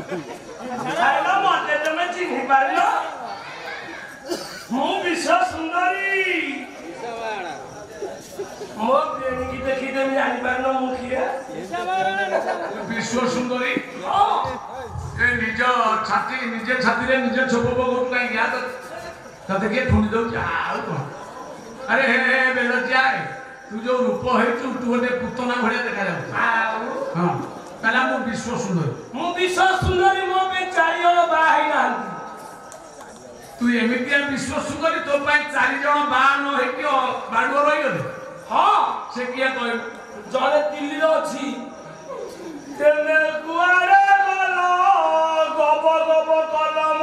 ଖାଇଲ ମତେ ତମେ ଚିହ୍ନି ପାରିଲ ମୁଁ ବିଶ୍ୱ ସୁନ୍ଦରୀ ମୋ ପ୍ରେମୀକି ଦେଖି ତମେ ଜାଣିପାରିଲ ମୁଁ କିଏ विश्व सुंदरी निज छाती निजे छाती निजे छोप पकड़ कहीं गया तो देखिए ठुणी दौ अरे हे बेलजिया तू जो रूप है तू गोटे पुतना भाया देखा हाँ कहला मु विश्व सुंदरी मो पे 4 जण बाहर ना तू एमितिया विश्व सुंदरी तो 4 जण बाहा न होइके बाडुआ रही गले हाँ से किया कह जड़े दिल्ली अच्छी तेने कुआरे गलो गब गब कलम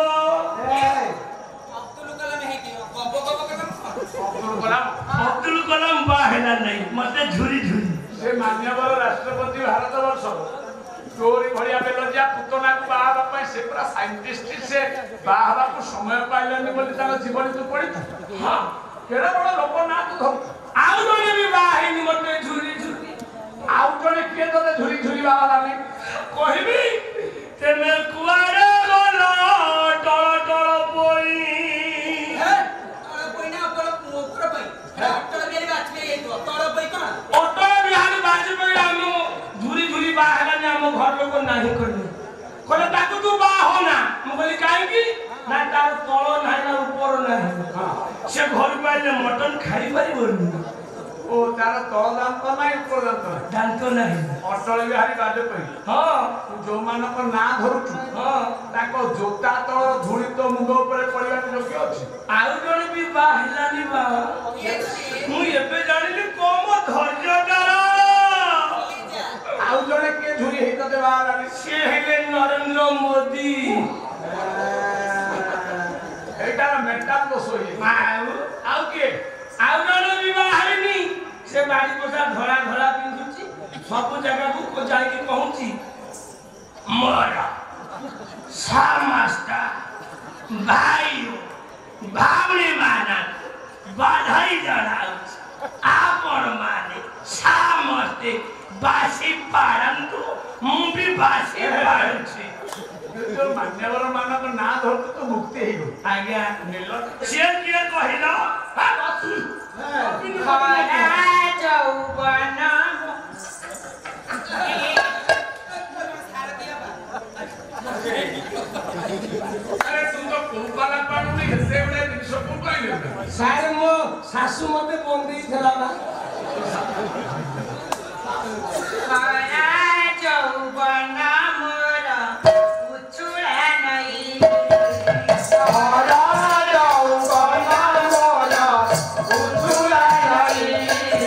अब्दुल कलाम बाहेला नहीं मते झुरी झुरी से मान्यवर राष्ट्रपति भारत वर्ष तोरी भलिया बेलजिया पुतना को बाहा पाई से पूरा साइंटिस्ट से बाहा को समय पाइलनि बोली तार जीवन तू पड़ी हां केड़ा बड़ लोक ना तू आउ जने भी बाहेनी मते झुरी झुरी आउ जने के तो झुरी झुरी बाहा लानी कहबी तेने कुआरे गलो टळ टळ पोई घर लोग नहीं कहले ताकू तू बा हो ना मुझे कहीं ना तार तल ना ना ऊपर ना से घर पाइले मटन खाई पारि ओ तार तल दाम तो नहीं ऊपर दाम तो दाम तो नहीं अटल बिहारी वाजपेयी हां तू जो मानक ना धरुछु हां ताको जोता तल धूली तो मुंड ऊपर पड़िया योग्य अछि आउ जण भी बा हिलानी बा मु एबे जानिली कोम धैर्य करा आउ जणे के झुरी हेत देबा लानी से हेले नरेंद्र मोदी एटा मेंटल दोष होई आउ के आउ जण भी बाहरनी से बाड़ी पोसा धरा धरा पिंदुची सब जगह को जाई के कहूची मोरा समस्त भाइयों भावने माना बधाई जणाउछ आपण माने समस्ते बासी पारंतु मु भी बासी पारंछी जो मान्यवर मानक ना धरत तो मुक्ति हे गो आज्ञा नेलो से के कहिलो हा बसु खरा जौवन अरे तुम तो कोपाला पानु नहीं से बड़े दिन सब को कहले सारे मो सासु मते बंदी थला बा खरा जौवन मोर उछुला नहीं हरा जौवन मोर उछुला नहीं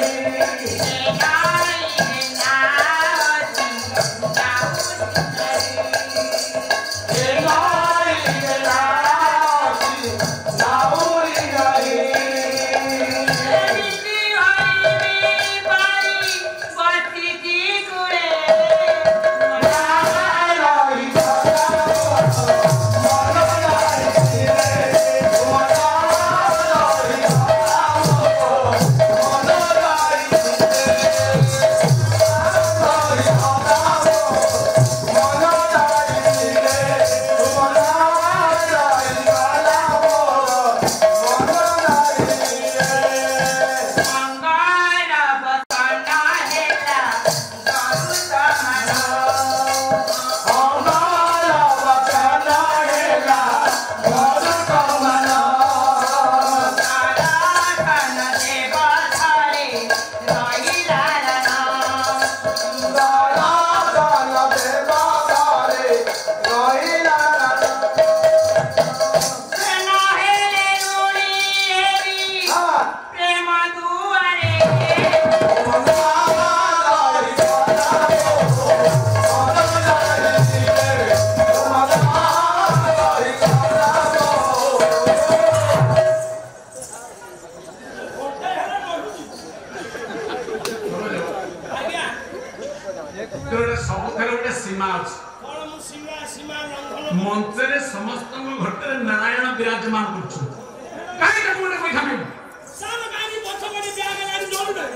मंचरे समस्त घटे नारायण विराजमान करछु काहे का कोने बैठा में सब गाड़ी पछपड़ी ब्याग गाड़ी जोड़ दे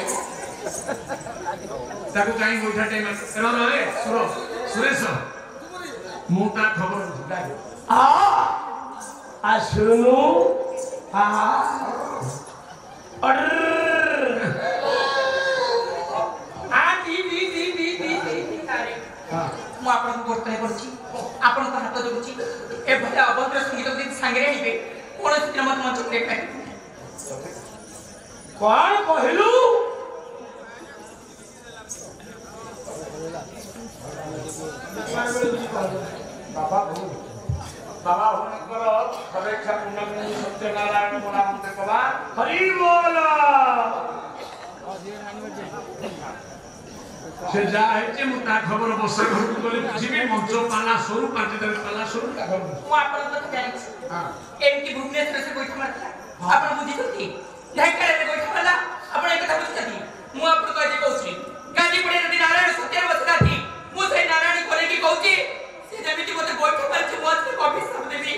ताको काहे बैठा टाइम रे रे सुरो सुरेश ମୁଁ ତା ଖବର ବୁଝାଏ ଶୁଣୁ ମୁଁ ଆପଣଙ୍କୁ ବର୍ତ୍ତମାନ କରୁଛି ଆପଣଙ୍କ ହାତ ଯୋଗୁଛି ଏଭଳି ଅଭଦ୍ର ସଙ୍ଗୀତ ଯଦି ସାଙ୍ଗରେ ଆଣିବେ କୌଣସି ଦିନ ମତେ ମଞ୍ଚ ଉପରେ ପାଇବେ କଣ କହିଲୁ ବାବା ଭଉଣୀଙ୍କର ସରେକ୍ଷା ପୂର୍ଣ୍ଣମୀ ସତ୍ୟନାରାୟଣ ମରାମନ୍ତେ କଲା ହରି ବୋଲ ସେ ଯାହା ହେଇଛି ମୁଁ ତା ଖବର ବର୍ଷା ଘରକୁ ଗଲେ ବୁଝିବି ମଞ୍ଚ ପାଲା ସରୁ ପାଟିଦାର ପାଲା ସରୁ ତା ଖବର ମୁଁ ଆପଣଙ୍କ କଥା ଜାଣିଛି ଏମିତି ଭୁବନେଶ୍ୱରରେ ସେ ଗୋଇଠା ମାରିଥିଲା ଆପଣ ବୁଝିଛନ୍ତି ଢେଙ୍କାନାଳରେ ଗୋଇଠା ମାରିଲା ଆପଣ ଏ କଥା ବୁଝିଛନ୍ତି ମୁଁ ଆପଣଙ୍କୁ ଆଜି କହୁଛି ଗାଜିପୁରରେ ଯଦି ନାରାୟଣ ସତ୍ୟରେ ବସିଥାନ୍ତି ମୁଁ ସେଇ ନାରାୟଣ କରିକି କହୁଛି ସେ ଯେମିତି ମୋତେ ଗୋଇଠା ମାରିଛି ମୁଁ ଆଜି ଅଭିଶାପ ଦେବି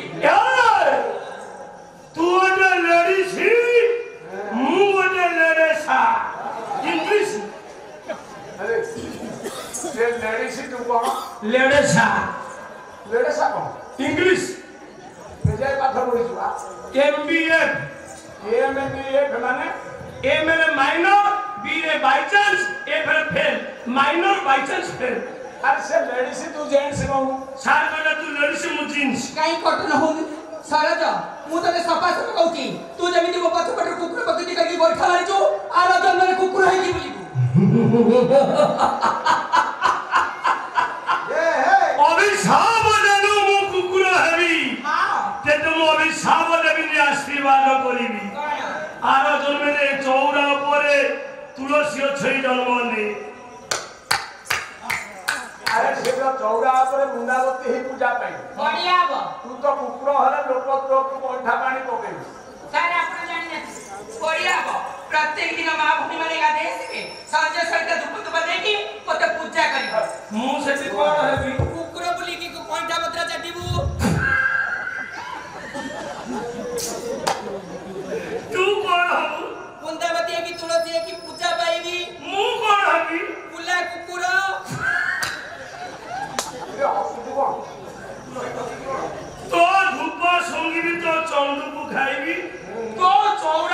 ତୁ ଗୋଟେ ଲେଡିସି ମୁଁ ଗୋଟେ ଲେଡେସା ଇଂଲିଶ ସେ ଲେଡିସି ତୁ କଣ ଲେଡେସା କଣ ଇଂଲିଶ ସେ ପାଠ ପଢିଛୁ MBF MBF ମାନେ A मेरे माइनर B रे बाय चांस A फिर fail minor by chance fail अरे से लेडीज तू जेंट्स कहू सार कहला तू लेडीज मु जींस काई कटन होनी सरज मु तने सफा सफा कहूची तू जेमिति मो पछ पटर कुकुर पकड़ी करके गोइठा मारिचो आरो जन्मरे कुकुर हेकी बोलिबू अभिशाप देनु मु कुकुर हेबी हां जे तुम अभिशाप देबी नि आशीर्वाद करिबी आरो जन्मरे चौरा परे तुलसी छई जन्म ने अरे से तो चौरा पर मुंडावती ही पूजा पाई बढ़ियाब तू तो कुकुर हले लोक तो मोठा पानी पकेबी सर आपण जानि न बढ़ियाब प्रत्येक दिन मां भूमि माने गाधे सिके संजय सहित धूप धूप देकी मते पूजा करिब मु सेति कोन हेबी कुकुर बोली की कोंठा भद्रा चटिबू तू कोन हबु कुंदावती की तुलसी की पूजा पाइबी मु कोन हबी बुला कुकुर ए हसुतु कोन तो धूप संगीत चंदू को खाइबी तो चौरा